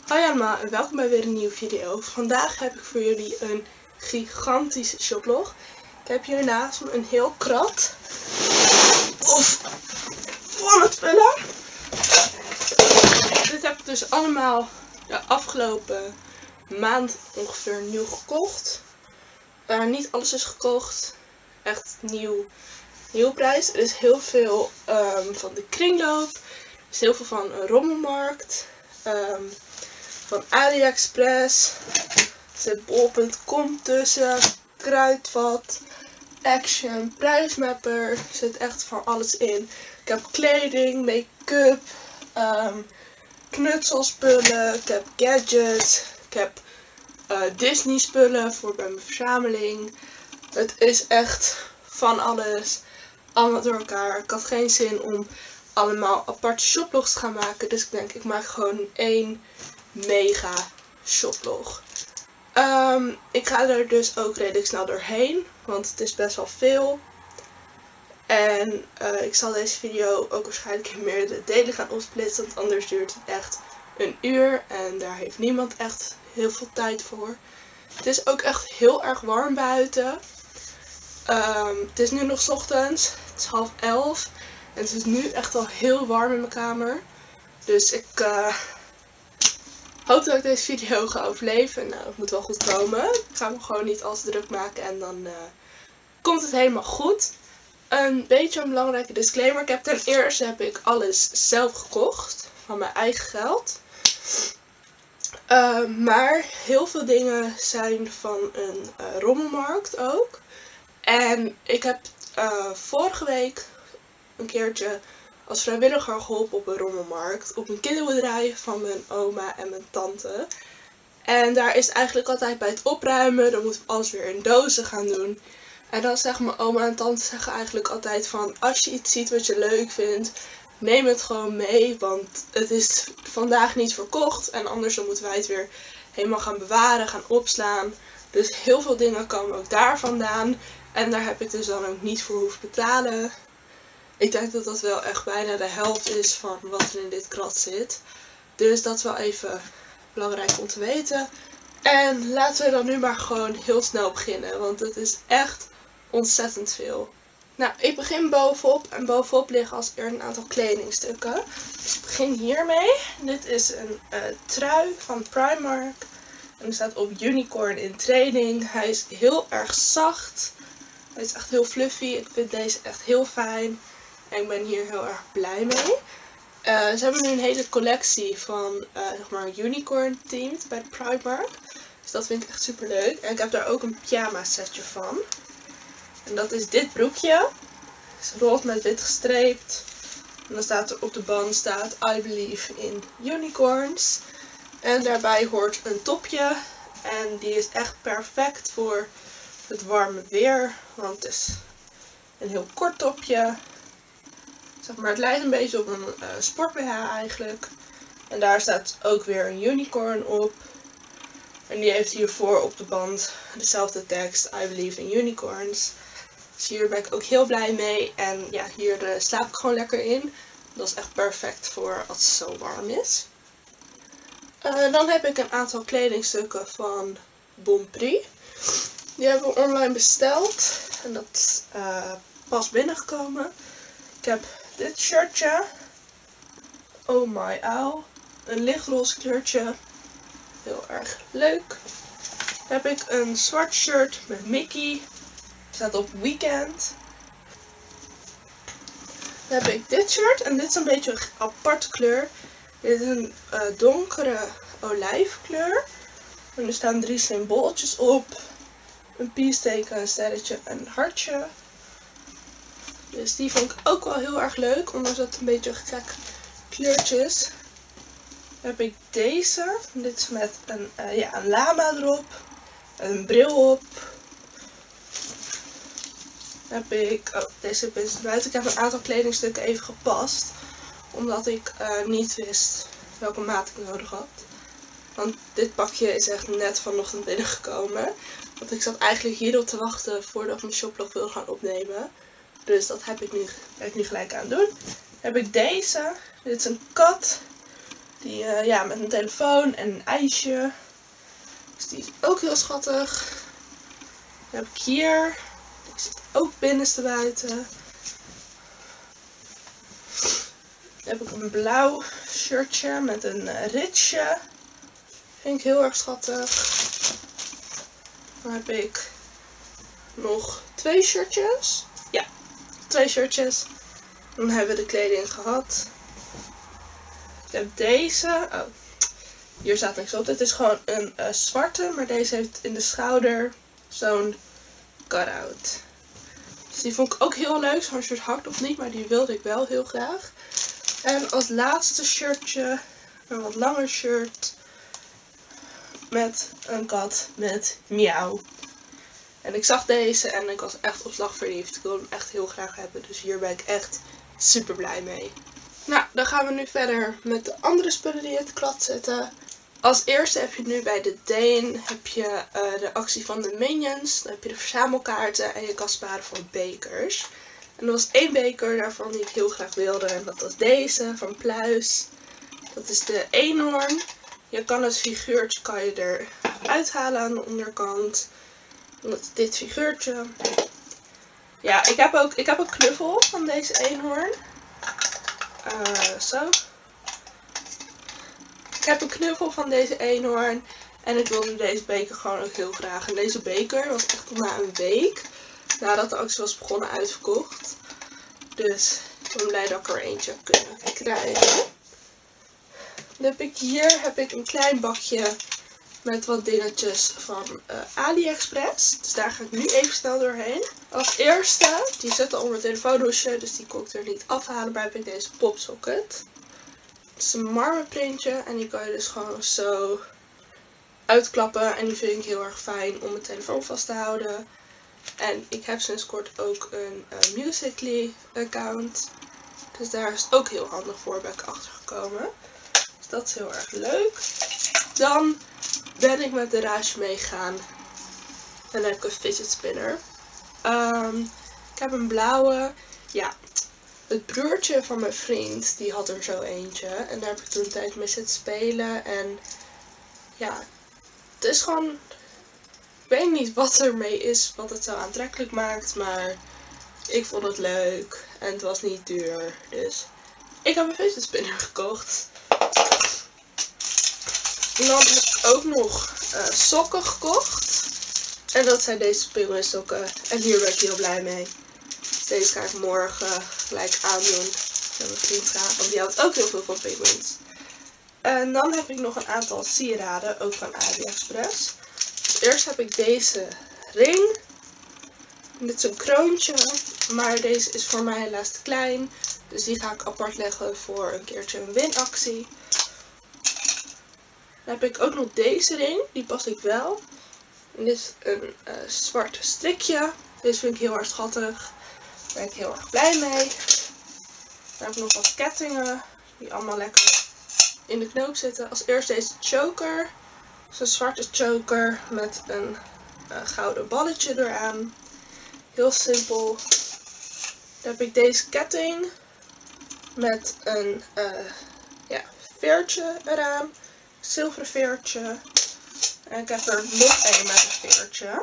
Hoi allemaal en welkom bij weer een nieuwe video. Vandaag heb ik voor jullie een gigantische shoplog. Ik heb hier naast me een heel krat vol met spullen. Dit heb ik dus allemaal de afgelopen maand ongeveer nieuw gekocht. Niet alles is gekocht. Echt nieuw prijs. Er is heel veel van de kringloop. Er is heel veel van een rommelmarkt. Van AliExpress. Er zit bol.com tussen. Kruidvat. Action. Prijsmapper. Er zit echt van alles in. Ik heb kleding, make-up. Knutselspullen. Ik heb gadgets. Ik heb Disney spullen voor bij mijn verzameling. Het is echt van alles. Allemaal door elkaar. Ik had geen zin om allemaal aparte shoplogs te gaan maken. Dus ik denk ik maak gewoon één mega shoplog. Ik ga er dus ook redelijk snel doorheen. Want het is best wel veel. En ik zal deze video ook waarschijnlijk in meerdere delen gaan opsplitsen. Want anders duurt het echt een uur. En daar heeft niemand echt heel veel tijd voor. Het is ook echt heel erg warm buiten. Het is nu nog 's ochtends. Het is 10:30. En het is nu echt al heel warm in mijn kamer. Dus ik hoop dat ik deze video ga overleven. Nou, dat moet wel goed komen. Ik ga me gewoon niet al te druk maken en dan komt het helemaal goed. Een beetje een belangrijke disclaimer. Ten eerste heb ik alles zelf gekocht. Van mijn eigen geld. Maar heel veel dingen zijn van een rommelmarkt ook. En ik heb vorige week een keertje als vrijwilliger geholpen op een rommelmarkt. Op een kinderbedrijf van mijn oma en mijn tante. En daar is het eigenlijk altijd bij het opruimen. Dan moeten we alles weer in dozen gaan doen. En dan zeggen mijn oma en tante zeggen eigenlijk altijd van: als je iets ziet wat je leuk vindt, neem het gewoon mee. Want het is vandaag niet verkocht. En anders dan moeten wij het weer helemaal gaan bewaren, gaan opslaan. Dus heel veel dingen komen ook daar vandaan. En daar heb ik dus dan ook niet voor hoeven betalen. Ik denk dat dat wel echt bijna de helft is van wat er in dit krat zit. Dus dat is wel even belangrijk om te weten. En laten we dan nu maar gewoon heel snel beginnen. Want het is echt ontzettend veel. Nou, ik begin bovenop. En bovenop liggen als eerst een aantal kledingstukken. Dus ik begin hiermee. Dit is een trui van Primark. En er staat op Unicorn in training. Hij is heel erg zacht. Hij is echt heel fluffy. Ik vind deze echt heel fijn. En ik ben hier heel erg blij mee. Ze hebben nu een hele collectie van zeg maar unicorn themed bij de Primark. Dus dat vind ik echt super leuk. En ik heb daar ook een pyjama setje van. En dat is dit broekje. Het is rood met wit gestreept. En dan staat er op de band staat I believe in unicorns. En daarbij hoort een topje. En die is echt perfect voor het warme weer. Want het is een heel kort topje. Zeg maar, het lijkt een beetje op een sport BH eigenlijk. En daar staat ook weer een unicorn op. En die heeft hiervoor op de band dezelfde tekst. I believe in unicorns. Dus hier ben ik ook heel blij mee. En ja, hier slaap ik gewoon lekker in. Dat is echt perfect voor als het zo warm is. Dan heb ik een aantal kledingstukken van Bonprix. Die hebben we online besteld. En dat is pas binnengekomen. Ik heb dit shirtje. Oh my ow. Een lichtroze kleurtje. Heel erg leuk. Dan heb ik een zwart shirt met Mickey. Staat op weekend. Dan heb ik dit shirt. En dit is een beetje een aparte kleur. Dit is een donkere olijfkleur. En er staan 3 symbooltjes op. Een peace-teken, een sterretje en een hartje. Dus die vond ik ook wel heel erg leuk. Ondanks dat het een beetje gek kleurtje is. Dan heb ik deze. Dit is met een lama erop. Een bril op. Dan heb ik, deze is buiten. Ik heb een aantal kledingstukken even gepast. Omdat ik niet wist welke maat ik nodig had. Want dit pakje is echt net vanochtend binnengekomen. Want ik zat eigenlijk hierop te wachten voordat ik mijn shoplog wilde gaan opnemen. Dus dat ben ik nu gelijk aan het doen. Dan heb ik deze. Dit is een kat. Die ja, met een telefoon en een ijsje. Dus die is ook heel schattig. Dan heb ik hier. Die zit ook binnenstebuiten. Dan heb ik een blauw shirtje met een ritsje. Vind ik heel erg schattig. Dan heb ik nog 2 shirtjes. Ja, 2 shirtjes. Dan hebben we de kleding gehad. Ik heb deze. Oh, hier staat niks op. Dit is gewoon een zwarte, maar deze heeft in de schouder zo'n cut-out. Dus die vond ik ook heel leuk. Zo'n soort hakt of niet, maar die wilde ik wel heel graag. En als laatste shirtje, een wat langer shirt met een kat met miauw. En ik zag deze en ik was echt op slag verliefd. Ik wilde hem echt heel graag hebben, dus hier ben ik echt super blij mee. Nou, dan gaan we nu verder met de andere spullen die in het klad zitten. Als eerste heb je nu bij de Deen heb je de actie van de Minions. Dan heb je de verzamelkaarten en je kan sparen voor bekers. En er was 1 beker daarvan die ik heel graag wilde. En dat was deze van Pluis. Dat is de eenhoorn. Je kan het figuurtje eruit halen aan de onderkant. En dat is dit figuurtje. Ja, ik heb een knuffel van deze eenhoorn. Zo. Ik heb een knuffel van deze eenhoorn. En ik wilde deze beker gewoon ook heel graag. En deze beker was echt na een week nadat de actie was begonnen uitverkocht. Dus ik ben blij dat ik er eentje heb kunnen krijgen. Dan heb ik hier een klein bakje met wat dingetjes van AliExpress. Dus daar ga ik nu even snel doorheen. Als eerste, die zit al op mijn telefoonhoesje, dus die kon ik er niet afhalen. Maar heb ik deze popsocket. Het is een marmerprintje en die kan je dus gewoon zo uitklappen. En die vind ik heel erg fijn om mijn telefoon vast te houden. En ik heb sinds kort ook een Musical.ly account. Dus daar is het ook heel handig voor, ben ik achter gekomen. Dus dat is heel erg leuk. Dan ben ik met de Rage meegegaan. En dan heb ik een fidget spinner. Ik heb een blauwe. Ja, het broertje van mijn vriend, die had er zo eentje. En daar heb ik toen een tijd mee zitten spelen. En ja, het is gewoon... Ik weet niet wat ermee is, wat het zo aantrekkelijk maakt. Maar ik vond het leuk. En het was niet duur. Dus ik heb een fidget spinner gekocht. En dan heb ik ook nog sokken gekocht. En dat zijn deze penguinsokken. En hier ben ik heel blij mee. Dus deze ga ik morgen gelijk aandoen. Met mijn vriend vragen, want die houdt ook heel veel van penguins. En dan heb ik nog een aantal sieraden, ook van AliExpress. Dus eerst heb ik deze ring. Dit is een kroontje, maar deze is voor mij helaas te klein. Dus die ga ik apart leggen voor een keertje een winactie. Dan heb ik ook nog deze ring, die pas ik wel. En dit is een zwart strikje. Deze vind ik heel erg schattig. Daar ben ik heel erg blij mee. Dan heb ik nog wat kettingen, die allemaal lekker in de knoop zitten. Als eerst deze choker. Dat is een zwarte choker met een gouden balletje eraan. Heel simpel. Dan heb ik deze ketting met een veertje eraan. Zilveren veertje. En ik heb er nog één met een veertje.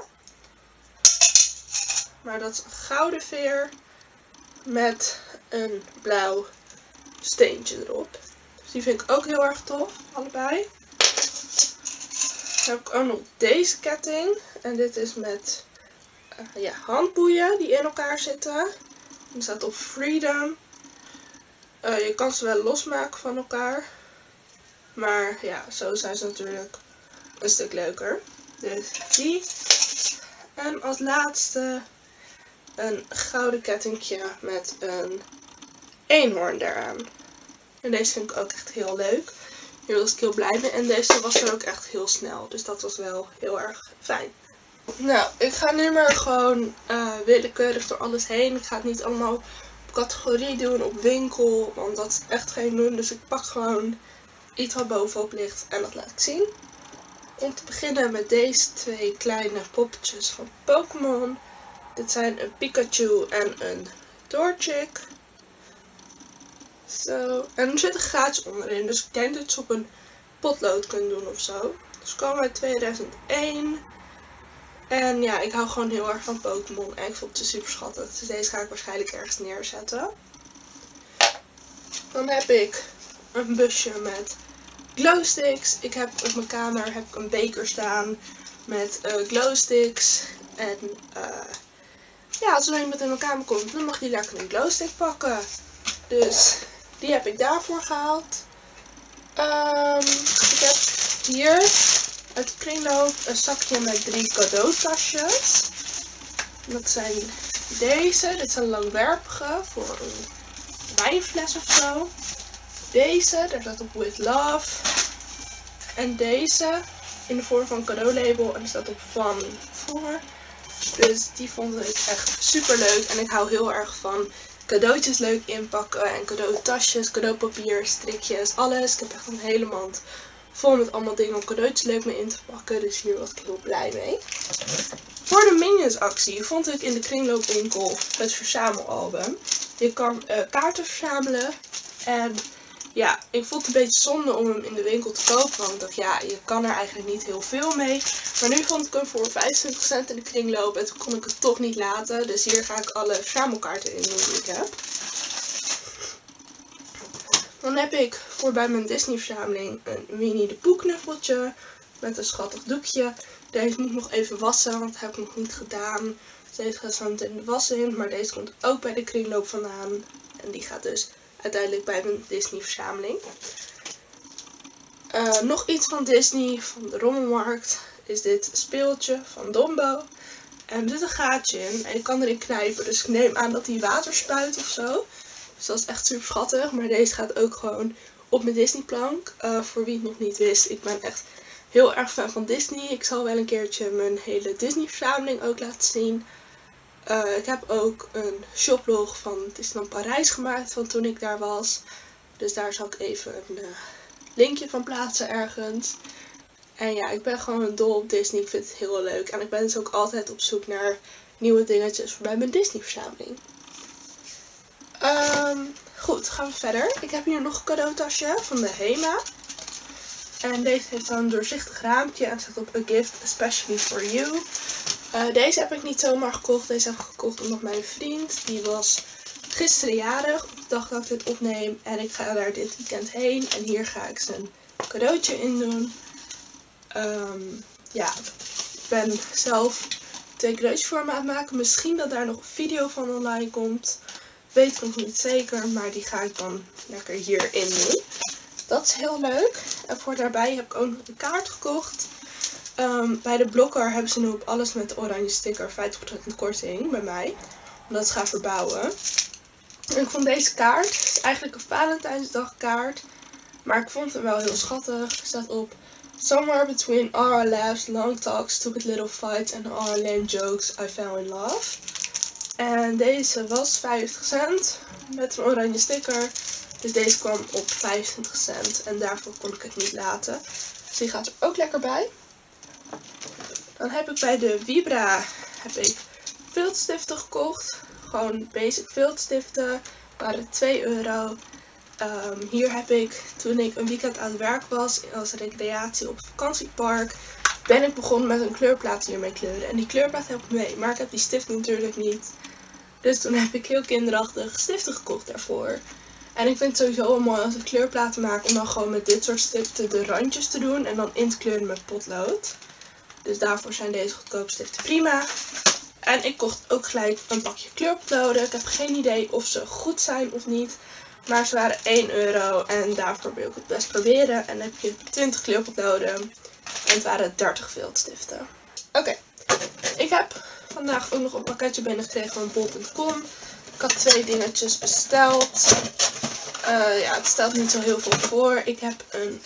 Maar dat is een gouden veer met een blauw steentje erop. Dus die vind ik ook heel erg tof, allebei. Dan heb ik ook nog deze ketting. En dit is met handboeien die in elkaar zitten. Die staat op Freedom. Je kan ze wel losmaken van elkaar. Maar ja, zo zijn ze natuurlijk een stuk leuker. Dus die. En als laatste een gouden kettingje met een eenhoorn eraan. En deze vind ik ook echt heel leuk. Hier was ik heel blij mee. En deze was er ook echt heel snel. Dus dat was wel heel erg fijn. Nou, ik ga nu maar gewoon willekeurig door alles heen. Ik ga het niet allemaal op categorie doen, op winkel. Want dat is echt geen doen. Dus ik pak gewoon iets wat bovenop ligt en dat laat ik zien. Om te beginnen met deze 2 kleine poppetjes van Pokémon. Dit zijn een Pikachu en een Torchic. Zo. En er zit een gaatje onderin. Dus ik denk dat je het op een potlood kunt doen of zo. Dus ik kwam uit 2001. En ja, ik hou gewoon heel erg van Pokémon. En ik vond het super schattig. Dus deze ga ik waarschijnlijk ergens neerzetten. Dan heb ik een busje met glowsticks. Ik heb op mijn kamer een beker staan met glowsticks. En ja, als er iemand in mijn kamer komt, dan mag die lekker een glowstick pakken. Dus die heb ik daarvoor gehaald. Ik heb hier uit de kringloop een zakje met 3 cadeautasjes. Dat zijn deze. Dit zijn langwerpige voor een wijnfles of zo. Deze, daar staat op With Love. En deze in de vorm van een cadeaulabel en er staat op Fun voor. Dus die vond ik echt super leuk. En ik hou heel erg van cadeautjes leuk inpakken. En cadeautasjes, cadeaupapier, strikjes, alles. Ik heb echt een hele mand vol met allemaal dingen om cadeautjes leuk mee in te pakken. Dus hier was ik heel blij mee. Voor de Minions actie vond ik in de kringloopwinkel het verzamelalbum. Je kan kaarten verzamelen. En ja, ik vond het een beetje zonde om hem in de winkel te kopen. Want ik dacht, ja, je kan er eigenlijk niet heel veel mee. Maar nu vond ik hem voor 25 cent in de kringloop. En toen kon ik het toch niet laten. Dus hier ga ik alle verzamelkaarten in doen die ik heb. Dan heb ik voor bij mijn Disney verzameling een Winnie de Pooh knuffeltje. Met een schattig doekje. Deze moet ik nog even wassen, want dat heb ik nog niet gedaan. Dus deze gaat zo meteen de was in. Maar deze komt ook bij de kringloop vandaan. En die gaat dus uiteindelijk bij mijn Disney verzameling. Nog iets van Disney, van de rommelmarkt, is dit speeltje van Dombo. En er zit een gaatje in en je kan erin knijpen. Dus ik neem aan dat hij water spuit of zo. Dus dat is echt super schattig. Maar deze gaat ook gewoon op mijn Disney plank. Voor wie het nog niet wist, ik ben echt heel erg fan van Disney. Ik zal wel een keertje mijn hele Disney verzameling ook laten zien. Ik heb ook een shoplog van Disneyland Parijs gemaakt van toen ik daar was. Dus daar zal ik even een linkje van plaatsen ergens. En ja, ik ben gewoon dol op Disney. Ik vind het heel leuk. En ik ben dus ook altijd op zoek naar nieuwe dingetjes voor bij mijn Disney verzameling. Goed, gaan we verder. Ik heb hier nog een cadeautasje van de Hema. En deze heeft dan een doorzichtig raampje en staat op A Gift Especially For You. Deze heb ik niet zomaar gekocht. Deze heb ik gekocht omdat mijn vriend, die was gisteren jarig, op de dag dat ik dit opneem. En ik ga daar dit weekend heen. En hier ga ik zijn cadeautje in doen. Ja, ik ben zelf 2 cadeautjes voor me aan het maken. Misschien dat daar nog een video van online komt. Weet ik nog niet zeker, maar die ga ik dan lekker hierin doen. Dat is heel leuk. En voor daarbij heb ik ook nog een kaart gekocht. Bij de Blokker hebben ze nu op alles met de oranje sticker 50% korting bij mij. Omdat ik ga verbouwen. En ik vond deze kaart, het is eigenlijk een Valentijnsdag kaart. Maar ik vond hem wel heel schattig. Er staat op: Somewhere between all our laughs, long talks, stupid little fights and all our lame jokes, I fell in love. En deze was 50 cent met een oranje sticker. Dus deze kwam op 25 cent en daarvoor kon ik het niet laten. Dus die gaat er ook lekker bij. Dan heb ik bij de Vibra viltstiften gekocht. Gewoon basic viltstiften. Waren 2 euro. Hier heb ik, toen ik een weekend aan het werk was als recreatie op het vakantiepark, ben ik begonnen met een kleurplaat hiermee kleuren. En die kleurplaat heb ik mee, maar ik heb die stift natuurlijk niet. Dus toen heb ik heel kinderachtig stiften gekocht daarvoor. En ik vind het sowieso wel mooi als ik kleurplaten maak om dan gewoon met dit soort stiften de randjes te doen en dan in te kleuren met potlood. Dus daarvoor zijn deze goedkope stiften prima. En ik kocht ook gelijk een pakje kleurpotloden. Ik heb geen idee of ze goed zijn of niet. Maar ze waren 1 euro en daarvoor wil ik het best proberen. En dan heb je 20 kleurpotloden en het waren 30 viltstiften. Oké, ik heb vandaag ook nog een pakketje binnengekregen van bol.com. Ik had 2 dingetjes besteld. Ja, het stelt niet zo heel veel voor. Ik heb een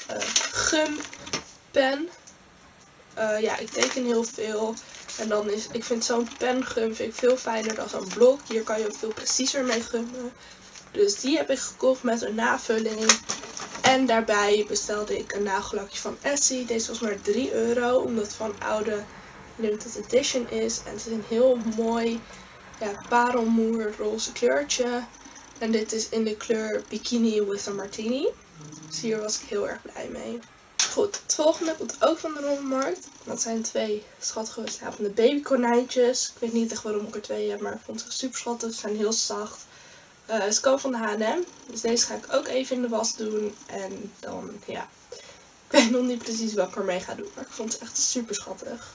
gumpen. Ja, ik teken heel veel. En dan ik vind zo'n pengum vind ik veel fijner dan zo'n blok. Hier kan je ook veel preciezer mee gummen. Dus die heb ik gekocht met een navulling. En daarbij bestelde ik een nagellakje van Essie. Deze was maar 3 euro, omdat het van oude limited edition is. En het is een heel mooi parelmoer roze kleurtje. En dit is in de kleur Bikini with a Martini. Dus hier was ik heel erg blij mee. Goed, het volgende komt ook van de Rommelmarkt. Dat zijn 2 schattige slapende babykonijntjes. Ik weet niet echt waarom ik er 2 heb, maar ik vond ze super schattig. Ze zijn heel zacht. Ze komen van de H&M. Dus deze ga ik ook even in de was doen. En dan, ja, ik weet nog niet precies wat ik ermee ga doen. Maar ik vond ze echt super schattig.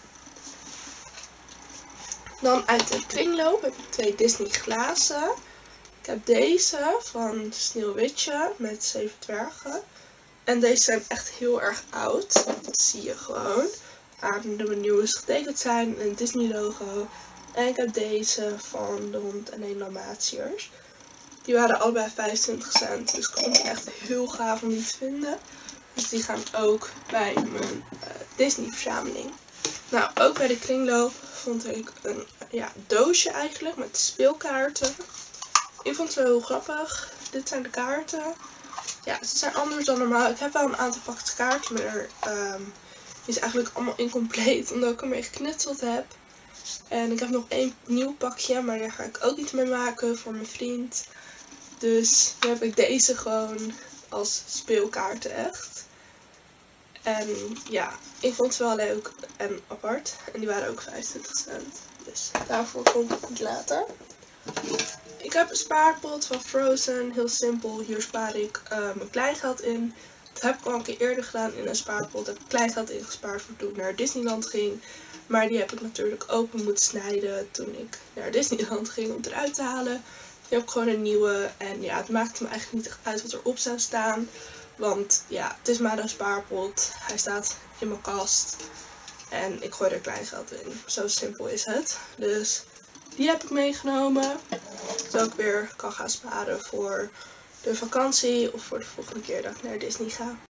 Dan uit de kringloop heb ik 2 Disney glazen. Ik heb deze van Sneeuwwitje met 7 dwergen. En deze zijn echt heel erg oud. Dat zie je gewoon. Aan de menu's getekend zijn. Een Disney logo. En ik heb deze van de 101 Dalmatiërs. Die waren allebei 25 cent. Dus ik vond het echt heel gaaf om die te vinden. Dus die gaan ook bij mijn Disney verzameling. Nou, ook bij de kringloop vond ik een doosje eigenlijk met speelkaarten. Ik vond het wel heel grappig. Dit zijn de kaarten. Ja, ze zijn anders dan normaal. Ik heb wel een aantal pakjes kaarten, maar die is eigenlijk allemaal incompleet omdat ik ermee geknutseld heb. En ik heb nog 1 nieuw pakje, maar daar ga ik ook iets mee maken voor mijn vriend. Dus nu heb ik deze gewoon als speelkaarten echt. En ja, ik vond ze wel leuk en apart. En die waren ook 25 cent. Dus daarvoor komt het iets later. Ik heb een spaarpot van Frozen. Heel simpel. Hier spaar ik mijn kleingeld in. Dat heb ik al een keer eerder gedaan in een spaarpot. Heb ik kleingeld ingespaard voor toen ik naar Disneyland ging. Maar die heb ik natuurlijk open moeten snijden toen ik naar Disneyland ging om het eruit te halen. Nu heb ik gewoon een nieuwe. En ja, het maakt me eigenlijk niet echt uit wat erop zou staan. Want ja, het is maar een spaarpot. Hij staat in mijn kast. En ik gooi er kleingeld in. Zo simpel is het. Dus die heb ik meegenomen. Zodat ik weer kan gaan sparen voor de vakantie of voor de volgende keer dat ik naar Disney ga.